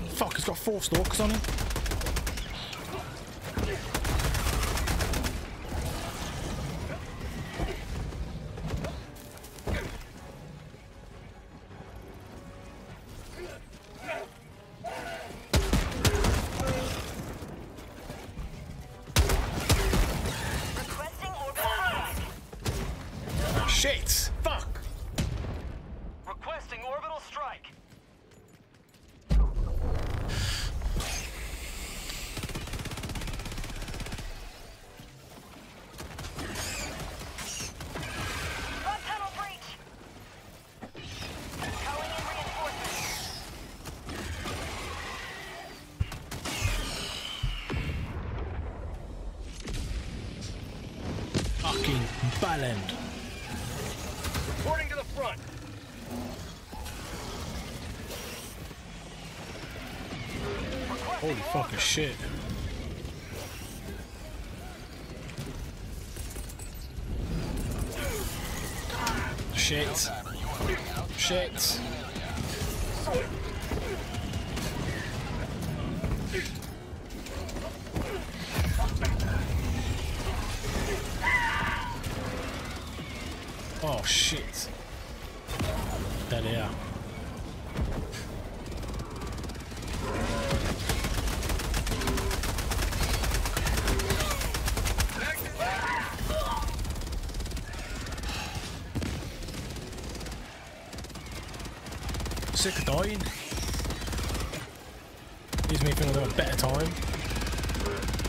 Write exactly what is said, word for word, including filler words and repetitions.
Fuck, he's got four stalkers on him. Shit! Fuck! Requesting orbital strike. Bug tunnel breach. Calling in reinforcements. Fucking bellend. Reporting to the front. Holy fucking shit. Shit. Shit. Oh shit. There they are. Sick of dying. Gives me a thing of a better time.